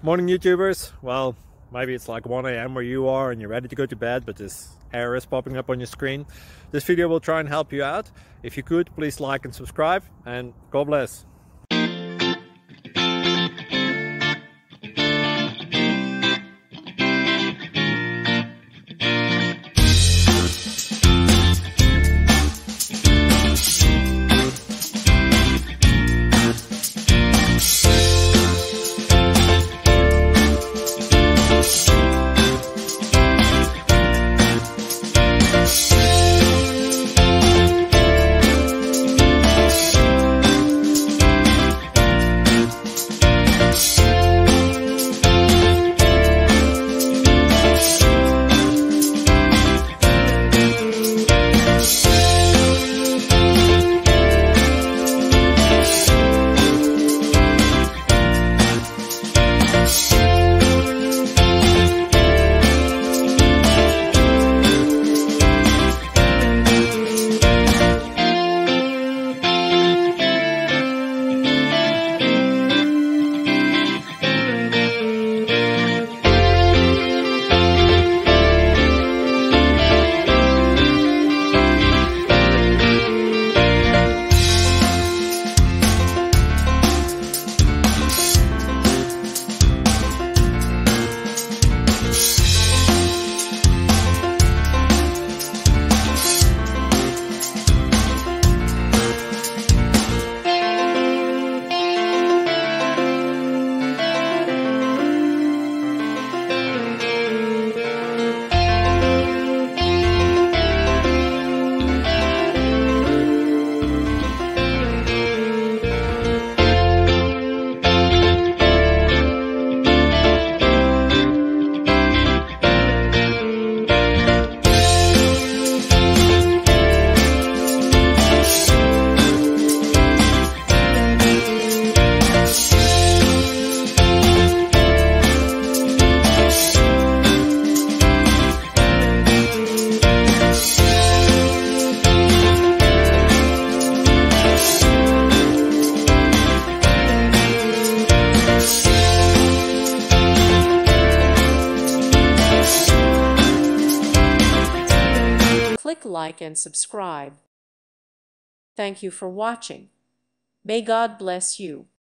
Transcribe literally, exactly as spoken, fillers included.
Morning YouTubers. Well, maybe it's like one A M where you are and you're ready to go to bed, but this error is popping up on your screen. This video will try and help you out. If you could, please like and subscribe, and God bless. Click like and subscribe. Thank you for watching. May God bless you.